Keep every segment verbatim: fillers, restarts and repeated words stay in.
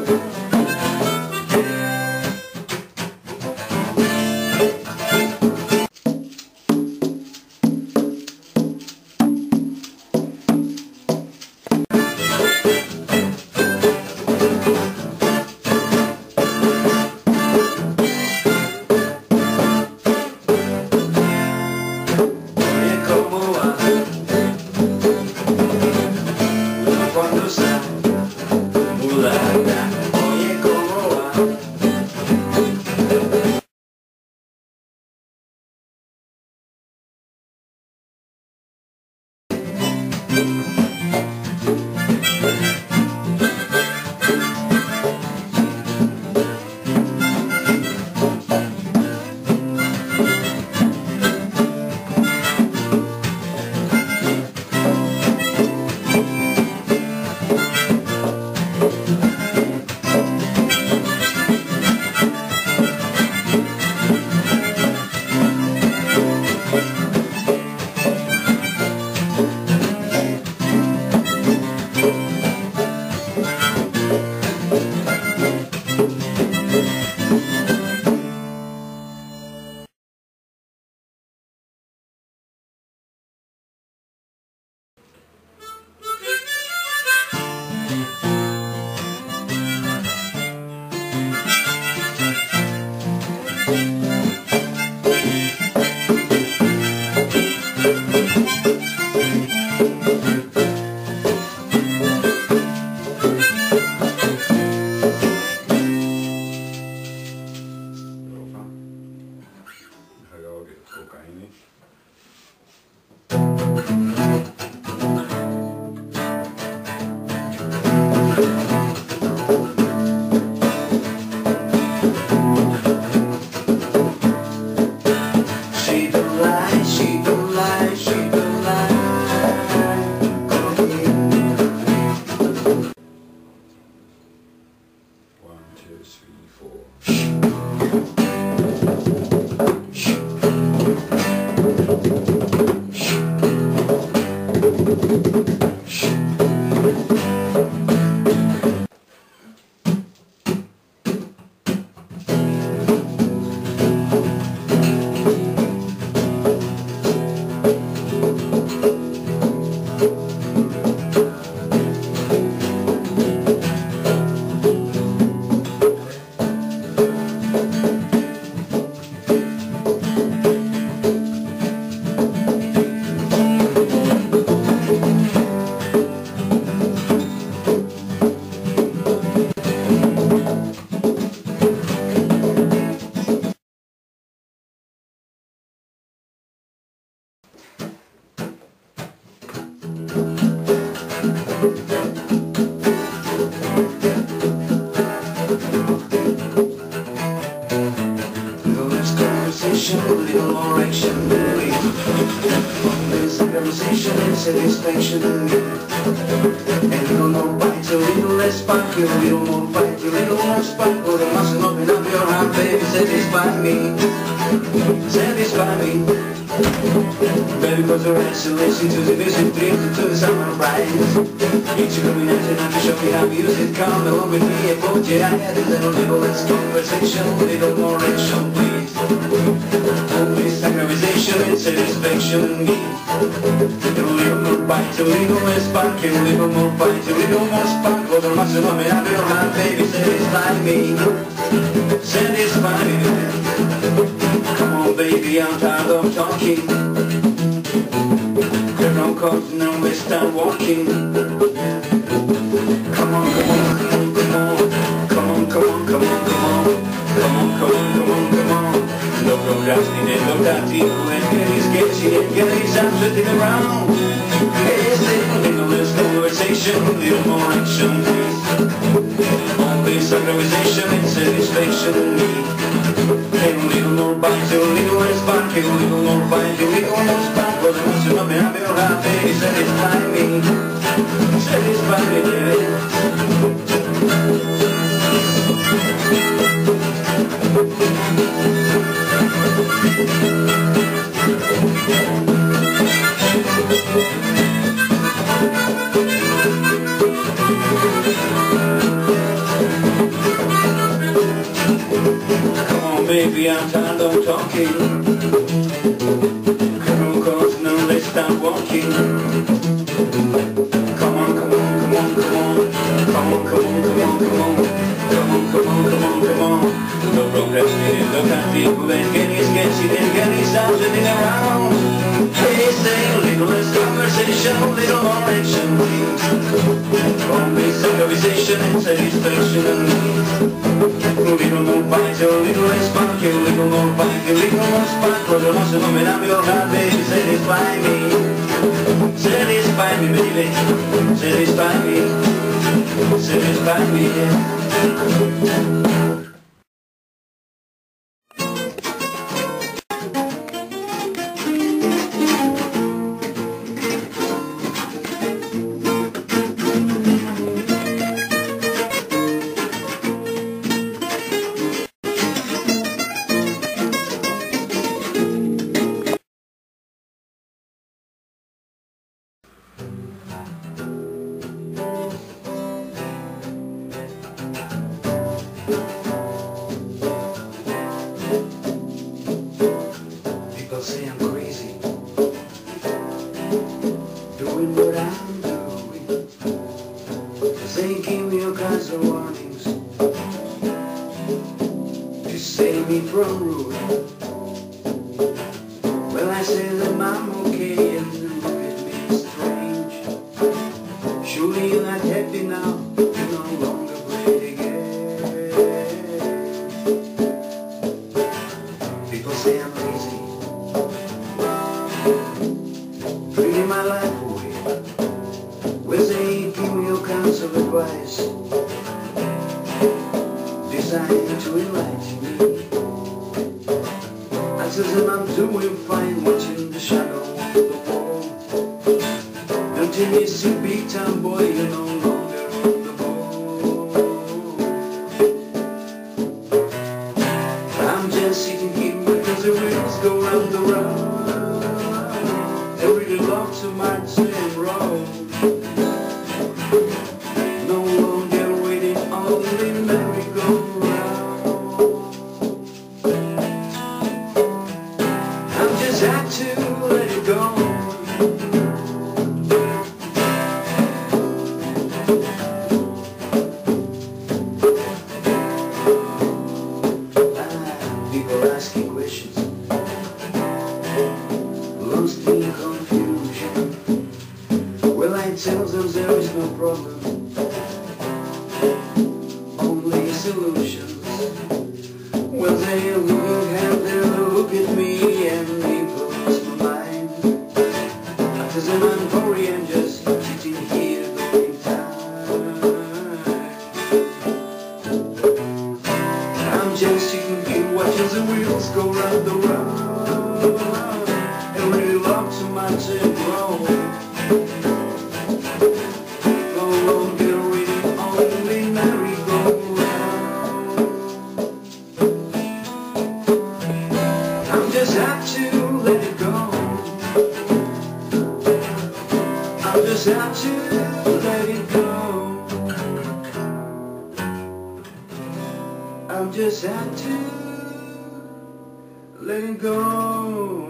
Satisfaction, and you don't know bite a little less spark, you little more bite a little more spark, or the muscle open up your heart, baby, satisfy me, satisfy me. Baby, close your eyes and listen to the music, dream to the summer rise. Each illumination and to show me how music come along with me, and both your head, a little little less conversation, a little more action, please. Only synchronization and satisfaction me. A little more bite, a little less spark, a little more bite, a little more spark, or the muscle of me, I feel hot, baby, satisfy me, satisfy me. Come on, baby, I'm tired of talking. Turn on coat and then we start walking. Come on, come on, come on, come on, come on, come on, come on, come on, come on, come on, come on. No procrastinating, no tactical, and getting sketchy, and getting sitting around. Hey, a little less conversation, a little more action, please. Only synchronization and satisfaction me. Hey, a little more bite, a little less spark, a little more bite, a little more spark, but the muscle of me, I feel hot, baby, satisfy me, satisfy me, yeah. baby, I'm tired of talking. Criminal courts, now let's start walking. Come on, come on, come on, come on. Come on, come on, come on, come on. Come on, come on, come on, come on. No procrastinating, look at people and getting sketchy, then getting sounding around. Hey, say a little less conversation, a little more action, please. Only civilization and satisfaction and needs. A little more bite, a little less spark, a little more bite, a little more spark. For the loss of a minute, I'm your heart, baby, satisfy me. Satisfy me, baby, satisfy me. Satisfy me, yeah. People say I'm crazy, doing what I'm doing. They give me all kinds of warnings to save me from ruin. Well, I say that I'm okay and you look at me strange. Surely you're not happy now, you no longer play the game. People say I'm lazy, treating my life away. Well, they give me all kinds of advice designed to enlighten me. I tell them I'm doing fine, watching the shadow on the wall. Until you see big time boy, you're no longer on the ball. I'm just sitting here because the wheels go round the round. They really love to march and roll. No longer waiting on the merry-go-round. I'm just had to let it go. Ah, people asking questions, lost in confusion. Well, I tell them there is no problem, only solutions. Well, they look at they look at me and they blows my mind. I tell them I'm sorry, I'm just sitting here doing time. I'm just sitting here watching the wheels go round and round. I really love to march and roll. No longer waiting, only merry-go-round. I'm just have to let it go. I just have to let it go. I just have to let it go.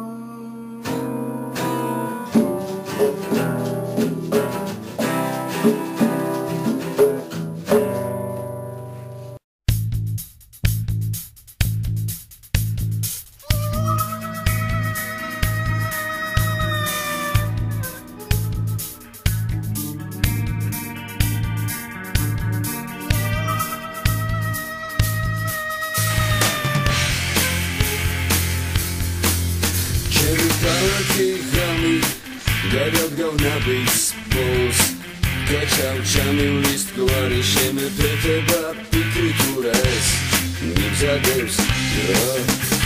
Горят говнабый спус, качал чамил listku arī šiem pētībā pikriturais, nibzādevs ir.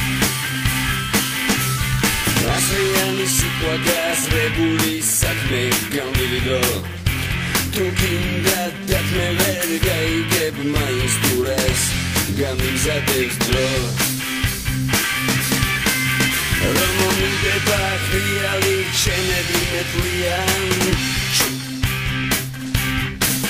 Asajani siplagās rebulīs sakmē galni vido, Tukinda tekme verga i geb mains turais, gan nibzādevs dro. Romani de pachriali, ce ne bimetlian.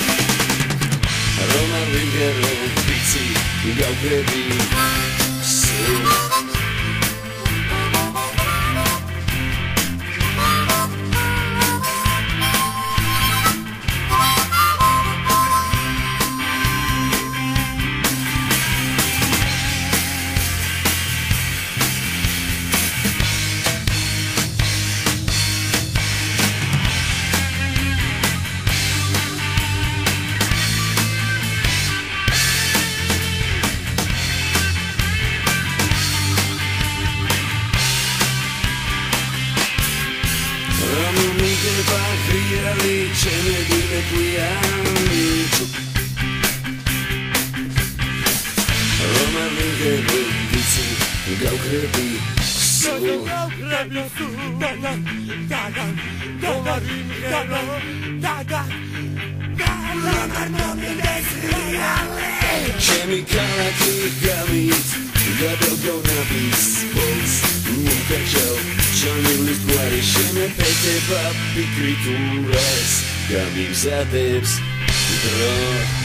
Roma Rigero, pici, gau grebi, Ce ne bine cu ea Roma lângă râdiță Gau grăbi sul Gau grăbi sul Da, da, da, da Da, da, da, da Da, da Da, da, da Ce mi cala ti gamit Da dolgo napis Bols Munca ciao Ciągiem list guary Sieme pete papi Krituras Gamim za teps Dro